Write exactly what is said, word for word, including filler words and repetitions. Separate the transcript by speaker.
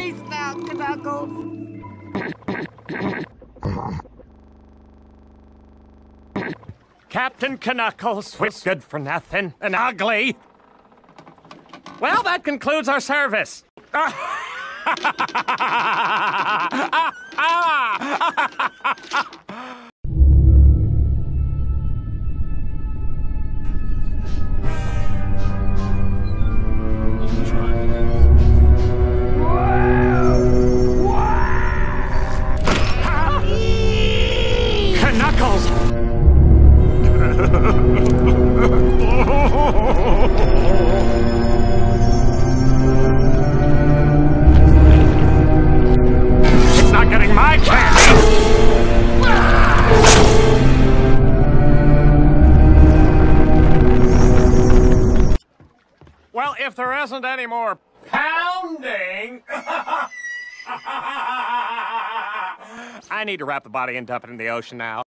Speaker 1: Peace now, Knuckles.
Speaker 2: Captain Knuckles was good for nothing and ugly. Well, that concludes our service. Knuckles! It's not getting my candy! Well, if there isn't any more pounding... I need to wrap the body and dump it in the ocean now.